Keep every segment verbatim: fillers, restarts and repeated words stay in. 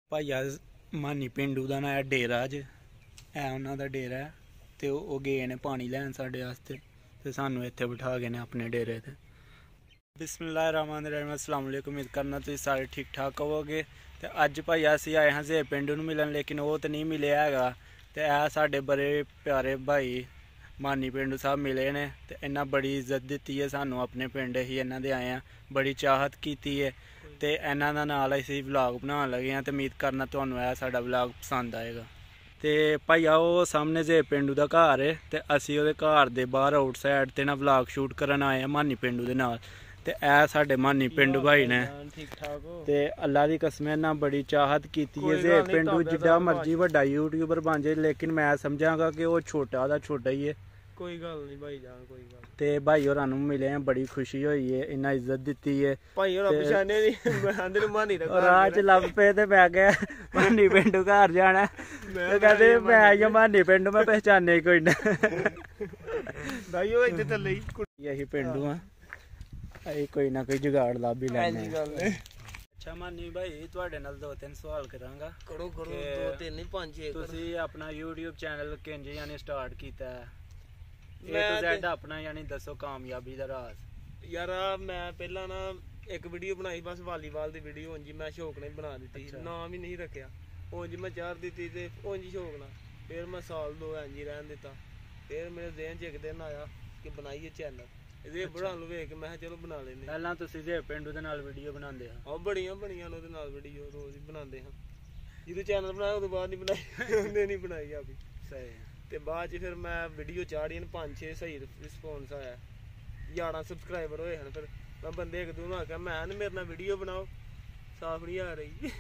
ਭਾਈਆ ਮਾਨੀ ਪਿੰਡੂ ਦਾ ਨਾਂ ਡੇਰਾ ਜ ਹੈ ਉਹਨਾਂ ਦਾ ਡੇਰਾ ਹੈ ਤੇ ਉਹ ਗਏ ਨੇ ਪਾਣੀ ਲੈਣ ਸਾਡੇ ਵਾਸਤੇ ਤੇ ਸਾਨੂੰ ਇੱਥੇ ਬਿਠਾ ਗਏ ਨੇ ਆਪਣੇ ਡੇਰੇ ਤੇ। ਬਿਸਮਿल्लाह रहमान रहीम अस्सलाम वालेकुम। उम्मीद करना तुसीं सारे ठीक ठाक होवोगे। तो अज भाईया असीं आए हाँ जेब पिंडू नूं मिलन, लेकिन वो तो नहीं मिले हैगा। तो यह साढ़े बड़े प्यारे भाई मानी पिंडू साहब मिले ने ते इन्हां बड़ी इज्जत दी है सानू, अपने पिंड ही इन्हां दे आए हैं, बड़ी चाहत की है ते इन्हां दा नाल असीं व्लॉग बनाउण लगे हैं। तो उम्मीद करना तुहानूं यह साडा व्लॉग पसंद आएगा। तो भाईया वो सामने जेब पिंडू का घर है तो असीं उहदे घर दे बाहर आउट साइड ते ना व्लॉग शूट करन आए हैं मानी पिंडू दे नाल। ते ऐ साडे मानी पिंडू भाई ने ते अल्लाह दी कसम ना बड़ी चाहत की है। जेब पिंडू जिड्डा मर्जी वड्डा यूट्यूबर बन जाए, लेकिन मैं समझांगा कि वो छोटा दा छोटा ही है। कोई गल नहीं भाई जान, कोई गल ते भाई होरां नूं मिले हैं, बड़ी खुशी होई है, इन्ना इज्जत दित्ती है। भाई होरां पछाने नहीं आंदे नूं मानी दा राह च लभ पे ते मैं कहा मानी पिंडू घर जाना, ते कहंदे मैं आई मानी पिंडू, मैं पहचाने कोई ना भाई ओ इत्थे थल्ले ही कुड़ी यही पिंडू हां, असीं कोई ना कोई जुगाड़ लभ ही लैने। अच्छा मानी भाई तुहाडे नाल दो तीन सवाल करांगा। करो करो, दो तीन नहीं पांच छे। तुसीं अपना यूट्यूब चैनल किंज यानी स्टार्ट कीता है? ए टू ज़ेड अपना यानी दसो कामयाबी दा राज। यार मैं पहला ना एक वीडियो बनाई बस वालीबाल दी वीडियो, उंज मैं शौक ने बना दी, नाम ही नहीं रखा, उंज मैं चार दी ते उंज शौक ना। फिर मैं साल दो इंज ही रहन दिता। फिर मेरे ज़हन च एक दिन आया कि बनाइए चैनल ਇਹਦੇ ਬਣਾ ਲਓ, ਵੇਖ ਮੈਂ ਚਲੋ ਬਣਾ ਲੈਨੇ। ਪਹਿਲਾਂ ਤੁਸੀਂ ਜੇ ਪਿੰਡੂ ਦੇ ਨਾਲ ਵੀਡੀਓ ਬਣਾਉਂਦੇ ਆ? ਹਾਂ ਬੜੀਆਂ ਬਣੀਆਂ ਨੇ ਉਹਦੇ ਨਾਲ ਵੀਡੀਓ, ਰੋਜ਼ ਹੀ ਬਣਾਉਂਦੇ ਹਾਂ। ਜਦੋਂ ਚੈਨਲ ਬਣਾਇਆ ਉਦੋਂ ਬਾਅਦ ਨਹੀਂ ਬਣਾਈ, ਉਹਨੇ ਨਹੀਂ ਬਣਾਈ ਆ ਵੀ ਸਹੀ। ਤੇ ਬਾਅਦ ਚ ਫਿਰ ਮੈਂ ਵੀਡੀਓ ਚਾੜੀਆਂ ਪੰਜ ਛੇ, ਸਹੀ ਰਿਸਪੌਂਸ ਆਇਆ, ਗਿਆਰਾਂ ਸਬਸਕ੍ਰਾਈਬਰ ਹੋਏ ਹਨ। ਫਿਰ ਮੈਂ ਬੰਦੇ ਇੱਕ ਦੋ ਨੂੰ ਆਖਿਆ ਮੈਂ ਮੇਰੇ ਨਾਲ ਵੀਡੀਓ ਬਣਾਓ, ਸਾਫ ਨਹੀਂ ਆ ਰਹੀ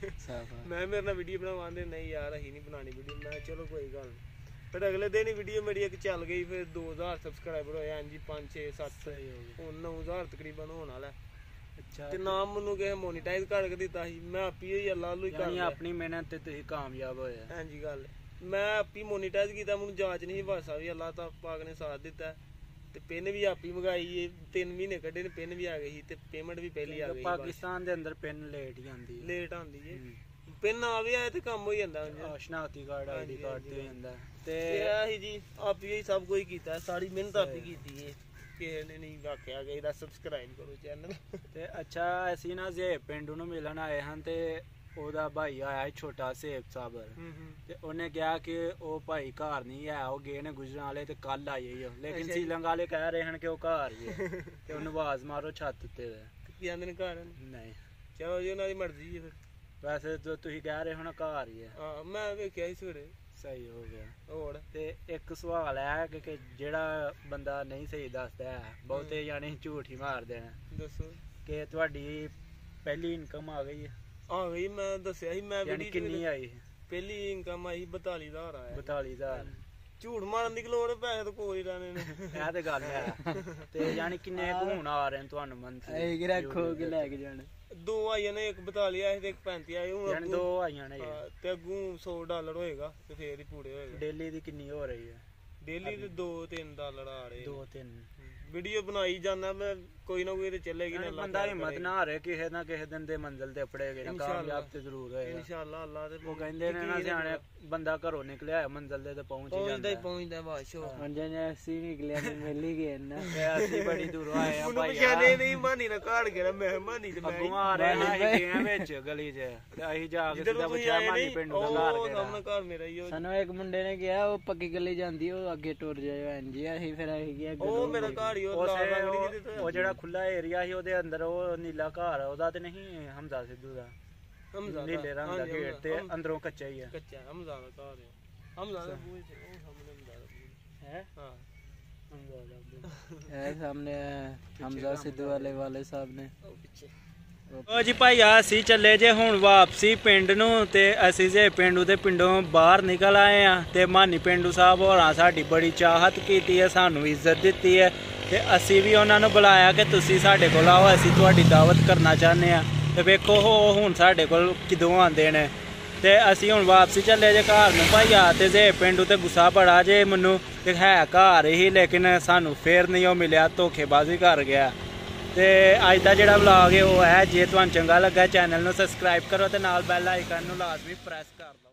ਮੈਂ ਮੇਰੇ ਨਾਲ ਵੀਡੀਓ ਬਣਾਵਾਂਦੇ, ਨਹੀਂ ਯਾਰ ਅਸੀਂ ਨਹੀਂ ਬਣਾਣੀ ਵੀਡੀਓ। ਮੈਂ ਚਲੋ ਕੋਈ ਗੱਲ ਨਹੀਂ। फिर अगले दिन ही वीडियो मेरी एक चल गई, फिर दो हज़ार सबसक्राइबर होए, हां जी पाँच छे सत्त हुण नौ हज़ार तकरीबन होने वाला है। अच्छा ते नाम मैनूं किसे मोनीटाइज कर के दित्ता सी, मैं आपी ही अल्लाह अल्लाह ही कर लिया, अपनी मेहनत ते तुसीं कामयाब होए। हां जी गल मैं आपी मोनीटाइज कीता, मैनूं जांच नहीं बस भी अल्लाह पाक ने साथ दित्ता। ते पिन भी आपी मंगाई, तीन महीने कड्ढे ने, पिन भी आ गई ते पेमेंट भी पहली आ गई। पाकिस्तान दे अंदर पिन लेट ही आंदी है, लेट आंदी है। पिन आ भी आए ते कम हो जांदा, शनाख्ती कार्ड आईडी कार्ड ते हो जांदा ते आही जी। आप ही सब कुछ कीता, सारी मेहनत आप ही कीती है, किसी ने नहीं आख्या कि इहदा सब्सक्राइब करो चैनल ते। अच्छा असीं ना जेब पिंडू नूं मिलन आए हां ते ओहदा भाई आया छोटा सेब साबर, ते उन्हें कहा कि वो भाई घर नहीं है, वो गए ने गुजरां वाले ते कल आई है, लेकिन सीलंग वाले कह रहे हैं कि वो घर ही है ते उन्हें आवाज मारो छत उत्ते की आंदे ने घर नहीं। चलो जी उन्हां दी मर्जी है। फिर वैसे तो तुसीं कह रहे हो ना घर ही है। हां मैं वेखिया ही सवेरे, सही हो गया। और ते एक सवाल है कि, कि जेड़ा बंदा नहीं सही दसदा है, बहुते यानी झूठ ही मारदे ने, दसो कि तुहाडी पहली इनकम आ गई है? आ गई, मैं दस्सिया ही मैं यानी कितनी आई? पहली इनकम आई बताली हज़ार आया। बताली हज़ार झूठ मारन दी लोड़, पैसे तो कोई रहने ने ਇਹ ਤੇ ਗੱਲ ਹੈ। ਤੇ ਯਾਨੀ ਕਿੰਨੇ ਘੂਣ ਆ ਰਹੇ ਨੇ ਤੁਹਾਨੂੰ ਮੰਥਲੀ? ਇਹ ਰੱਖੋ ਕਿ ਲੈ ਕੇ ਜਾਣ। दो आईया ने, एक बताली आए थे, एक पैंती आए, हूं दो आईया ने ते अगू सौ डॉलर होएगा ते फिर ही पूरे होएगा। डेली दी कितनी हो रही है? डेली दे दो तीन डॉलर आ रहे, दो तीन वीडियो बनाई जाना मैं, कोई ना कोई ते चलेगी ना। बंदा हिम्मत ना हारे, किसे ना किसे दिन दे मंजिल ते पड़ेगे ना, कामयाब ते जरूर होएगा इंशाअल्लाह। अल्लाह दे वो कहंदे ने ना सियाणे बंदा घरों निकलिया है मंजिल ते पहुंच ही जांदा है, पहुंचदा है बादशाह। हां जी ऐसी निकलिया ते मिल ही गए ना, ऐसी बड़ी दूर आए हैं भाई। पहचाने नहीं मानी ना काट के मैं मानी ते मैं अगू आ रहे हैं गए विच गली च ते अही जा के सीधा पुछया मानी पिंड दा घर के सामने घर मेरा ही। सानू एक मुंडे ने कहा वो पक्की गली जांदी, ओ आगे टुर जाओ। हां जी अही फिर अही गया, ओ मेरा घर ही ओ लाल रंग दी, ओ जेड़ा खुला एरिया ही ओदे अंदर ओ नीला घर ओदा ते नहीं हमजा सिद्धू दा, हमजा नीले रंग दा गेट ते अंदरों कच्चा ही है, कच्चा हमजा दा घर है। हमजा दा बूझ ओ सामने हमजा दा है। हां हमजा दा है सामने, हमजा सिद्धू वाले वाले साहब ने ओ पीछे। ओ जी भाई असी चले जे हुण वापसी पिंड नूं ते असी जे पिंडू दे पिंडों बाहर निकल आए हां ते मानी पिंडू साहब होरां साडी बड़ी चाहत कीती है, सानू इज्जत दित्ती है ते असी भी उन्हां नूं बुलाया कि तुसीं साडे कोल आओ, असी तुहाडी दावत करना चाहते हैं। ते वेखो हो हुण साडे कोल किदों आंदे ने ते असी हुण वापसी चले जे घर नूं। भाईया ते जे पिंडू ते गुस्सा बड़ा जे मैनूं कि है घर ही, लेकिन सानू फिर नहीं ओ मिलिया, धोखेबाजी कर गया। ਤੇ ਅੱਜ ਦਾ ਜਿਹੜਾ ਵਲੌਗ ਹੈ ਉਹ ਹੈ, ਜੇ ਤੁਹਾਨੂੰ ਚੰਗਾ ਲੱਗਾ ਚੈਨਲ ਨੂੰ ਸਬਸਕ੍ਰਾਈਬ ਕਰੋ ਤੇ ਨਾਲ ਬੈਲ ਆਈਕਨ ਨੂੰ ਲਾਜ਼ਮੀ ਪ੍ਰੈਸ ਕਰ ਦਿਓ।